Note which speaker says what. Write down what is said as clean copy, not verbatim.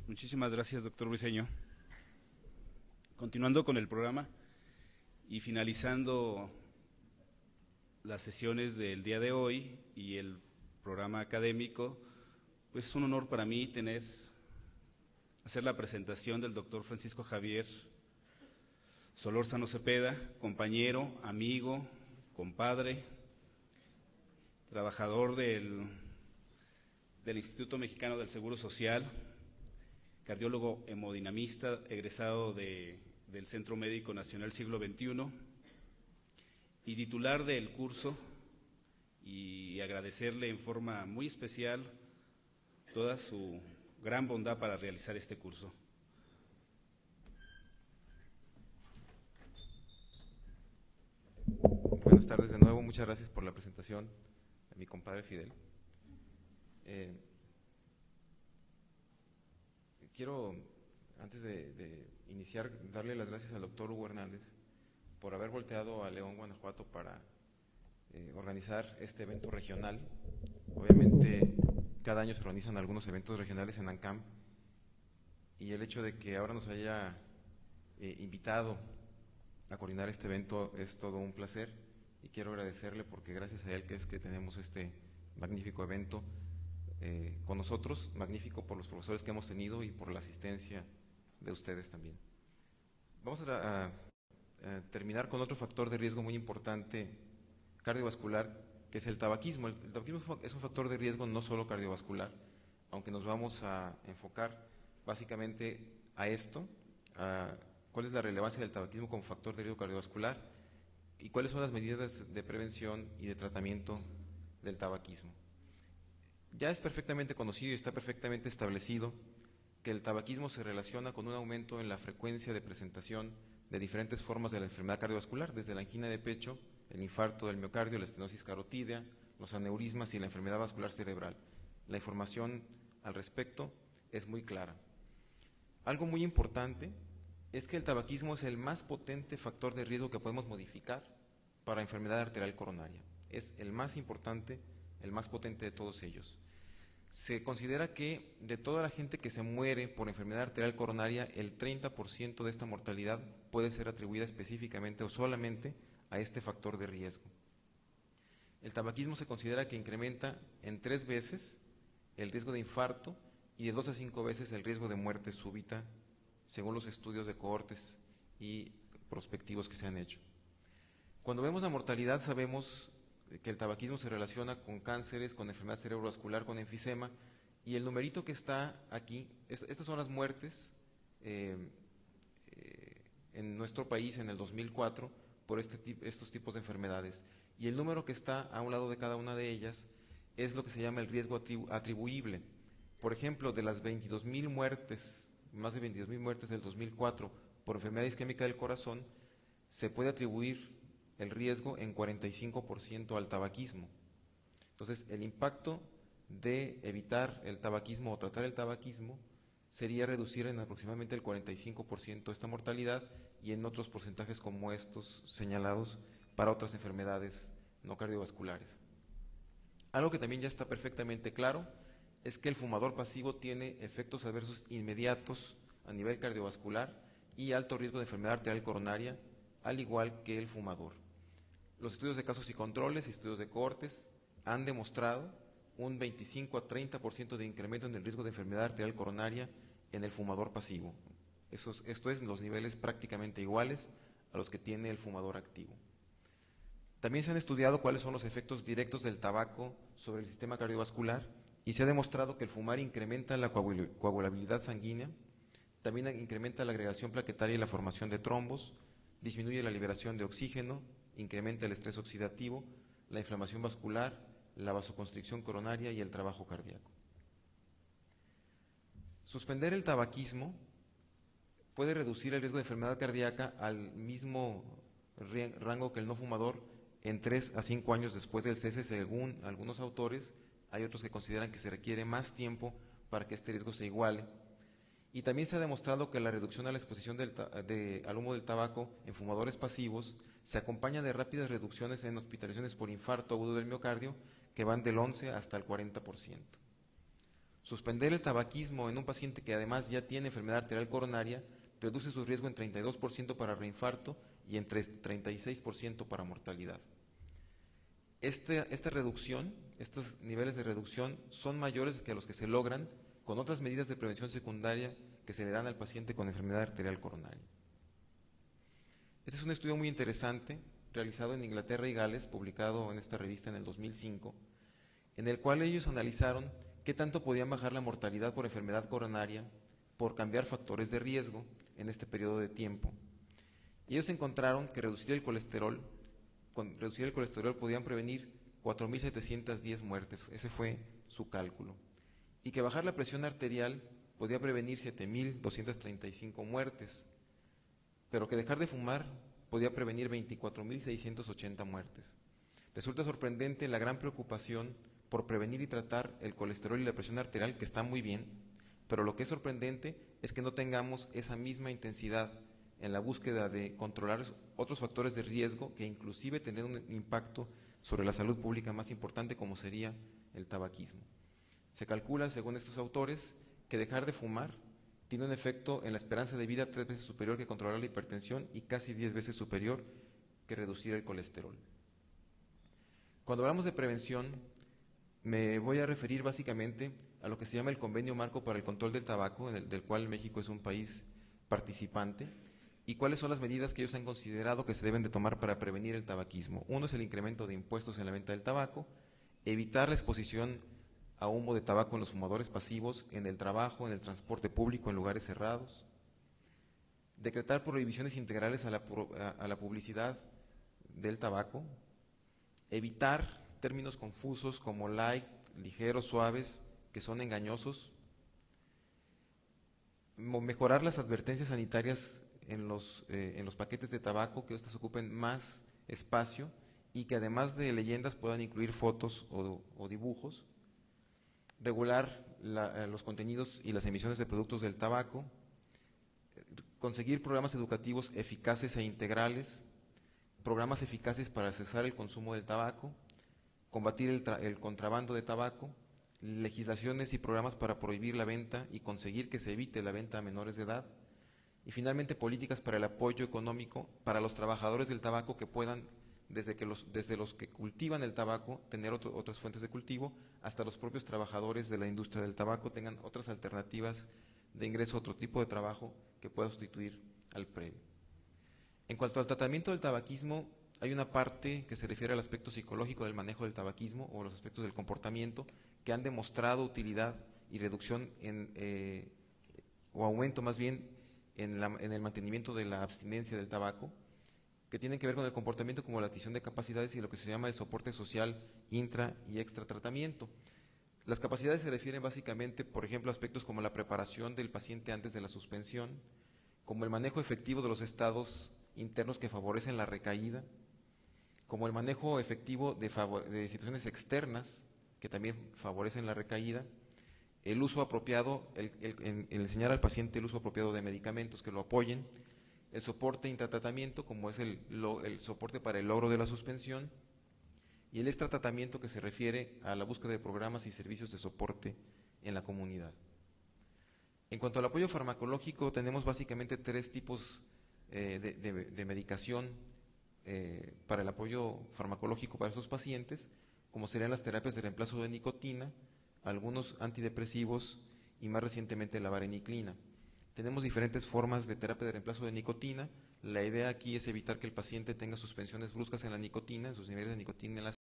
Speaker 1: Muchísimas gracias, doctor Briceño. Continuando con el programa y finalizando las sesiones del día de hoy y el programa académico, pues es un honor para mí hacer la presentación del doctor Francisco Javier Solórzano Cepeda, compañero, amigo, compadre, trabajador del Instituto Mexicano del Seguro Social, cardiólogo hemodinamista, egresado del Centro Médico Nacional Siglo XXI y titular del curso, y agradecerle en forma muy especial toda su gran bondad para realizar este curso.
Speaker 2: Buenas tardes de nuevo, muchas gracias por la presentación a mi compadre Fidel. Quiero, antes de iniciar, darle las gracias al doctor Hugo Hernández por haber volteado a León, Guanajuato para organizar este evento regional. Obviamente, cada año se organizan algunos eventos regionales en ANCAM y el hecho de que ahora nos haya invitado a coordinar este evento es todo un placer y quiero agradecerle porque gracias a él que es que tenemos este magnífico evento con nosotros, magnífico por los profesores que hemos tenido y por la asistencia de ustedes también. Vamos a terminar con otro factor de riesgo muy importante cardiovascular, que es el tabaquismo. El tabaquismo es un factor de riesgo no solo cardiovascular, aunque nos vamos a enfocar básicamente a esto, a cuál es la relevancia del tabaquismo como factor de riesgo cardiovascular y cuáles son las medidas de prevención y de tratamiento del tabaquismo. Ya es perfectamente conocido y está perfectamente establecido que el tabaquismo se relaciona con un aumento en la frecuencia de presentación de diferentes formas de la enfermedad cardiovascular, desde la angina de pecho, el infarto del miocardio, la estenosis carotídea, los aneurismas y la enfermedad vascular cerebral. La información al respecto es muy clara. Algo muy importante es que el tabaquismo es el más potente factor de riesgo que podemos modificar para enfermedad arterial coronaria. Es el más importante, el más potente de todos ellos. Se considera que de toda la gente que se muere por enfermedad arterial coronaria, el 30% de esta mortalidad puede ser atribuida específicamente o solamente a este factor de riesgo. El tabaquismo se considera que incrementa en 3 veces el riesgo de infarto y de 2 a 5 veces el riesgo de muerte súbita, según los estudios de cohortes y prospectivos que se han hecho. Cuando vemos la mortalidad sabemos que el tabaquismo se relaciona con cánceres, con enfermedad cerebrovascular, con enfisema, y el numerito que está aquí, estas son las muertes en nuestro país en el 2004 por estos tipos de enfermedades, y el número que está a un lado de cada una de ellas es lo que se llama el riesgo atribuible. Por ejemplo, de las 22,000 muertes, más de 22,000 muertes del 2004 por enfermedad isquémica del corazón, se puede atribuir el riesgo en 45% al tabaquismo. Entonces, el impacto de evitar el tabaquismo o tratar el tabaquismo sería reducir en aproximadamente el 45% esta mortalidad y en otros porcentajes como estos señalados para otras enfermedades no cardiovasculares. Algo que también ya está perfectamente claro es que el fumador pasivo tiene efectos adversos inmediatos a nivel cardiovascular y alto riesgo de enfermedad arterial coronaria, al igual que el fumador. Los estudios de casos y controles y estudios de cohortes han demostrado un 25 a 30% de incremento en el riesgo de enfermedad arterial coronaria en el fumador pasivo. Esto es los niveles prácticamente iguales a los que tiene el fumador activo. También se han estudiado cuáles son los efectos directos del tabaco sobre el sistema cardiovascular y se ha demostrado que el fumar incrementa la coagulabilidad sanguínea, también incrementa la agregación plaquetaria y la formación de trombos, disminuye la liberación de oxígeno, incrementa el estrés oxidativo, la inflamación vascular, la vasoconstricción coronaria y el trabajo cardíaco. Suspender el tabaquismo puede reducir el riesgo de enfermedad cardíaca al mismo rango que el no fumador en 3 a 5 años después del cese, según algunos autores. Hay otros que consideran que se requiere más tiempo para que este riesgo se iguale. Y también se ha demostrado que la reducción a la exposición al humo del tabaco en fumadores pasivos se acompaña de rápidas reducciones en hospitalizaciones por infarto agudo del miocardio que van del 11 hasta el 40%. Suspender el tabaquismo en un paciente que además ya tiene enfermedad arterial coronaria reduce su riesgo en 32% para reinfarto y en 36% para mortalidad. Esta reducción, estos niveles de reducción son mayores que los que se logran con otras medidas de prevención secundaria que se le dan al paciente con enfermedad arterial coronaria. Este es un estudio muy interesante realizado en Inglaterra y Gales, publicado en esta revista en el 2005, en el cual ellos analizaron qué tanto podían bajar la mortalidad por enfermedad coronaria por cambiar factores de riesgo en este periodo de tiempo. Y ellos encontraron que con reducir el colesterol podían prevenir 4.710 muertes, ese fue su cálculo, y que bajar la presión arterial podía prevenir 7.235 muertes, pero que dejar de fumar podía prevenir 24.680 muertes. Resulta sorprendente la gran preocupación por prevenir y tratar el colesterol y la presión arterial, que está muy bien, pero lo que es sorprendente es que no tengamos esa misma intensidad en la búsqueda de controlar otros factores de riesgo que inclusive tener un impacto sobre la salud pública más importante, como sería el tabaquismo. Se calcula, según estos autores, que dejar de fumar tiene un efecto en la esperanza de vida 3 veces superior que controlar la hipertensión y casi 10 veces superior que reducir el colesterol. Cuando hablamos de prevención, me voy a referir básicamente a lo que se llama el Convenio Marco para el Control del Tabaco, del cual México es un país participante, y cuáles son las medidas que ellos han considerado que se deben de tomar para prevenir el tabaquismo. Uno es el incremento de impuestos en la venta del tabaco, evitar la exposición a humo de tabaco en los fumadores pasivos, en el trabajo, en el transporte público, en lugares cerrados, decretar prohibiciones integrales a la publicidad del tabaco, evitar términos confusos como light, ligeros, suaves, que son engañosos, mejorar las advertencias sanitarias en los paquetes de tabaco, que estos ocupen más espacio y que además de leyendas puedan incluir fotos o dibujos, regular los contenidos y las emisiones de productos del tabaco, conseguir programas educativos eficaces e integrales, programas eficaces para cesar el consumo del tabaco, combatir el contrabando de tabaco, legislaciones y programas para prohibir la venta y conseguir que se evite la venta a menores de edad, y finalmente políticas para el apoyo económico para los trabajadores del tabaco que puedan, desde los que cultivan el tabaco, tener otras fuentes de cultivo, hasta los propios trabajadores de la industria del tabaco tengan otras alternativas de ingreso, otro tipo de trabajo que pueda sustituir al previo. En cuanto al tratamiento del tabaquismo, hay una parte que se refiere al aspecto psicológico del manejo del tabaquismo o los aspectos del comportamiento que han demostrado utilidad y reducción o aumento más bien en el mantenimiento de la abstinencia del tabaco, que tienen que ver con el comportamiento como la adquisición de capacidades y lo que se llama el soporte social intra y extra tratamiento. Las capacidades se refieren básicamente, por ejemplo, a aspectos como la preparación del paciente antes de la suspensión, como el manejo efectivo de los estados internos que favorecen la recaída, como el manejo efectivo de situaciones externas que también favorecen la recaída, el uso apropiado, el enseñar al paciente el uso apropiado de medicamentos que lo apoyen, el soporte intratratamiento, como es el soporte para el logro de la suspensión, y el extratratamiento, que se refiere a la búsqueda de programas y servicios de soporte en la comunidad. En cuanto al apoyo farmacológico, tenemos básicamente 3 tipos de medicación para el apoyo farmacológico para estos pacientes, como serían las terapias de reemplazo de nicotina, algunos antidepresivos y más recientemente la vareniclina. Tenemos diferentes formas de terapia de reemplazo de nicotina. La idea aquí es evitar que el paciente tenga suspensiones bruscas en la nicotina, en sus niveles de nicotina en la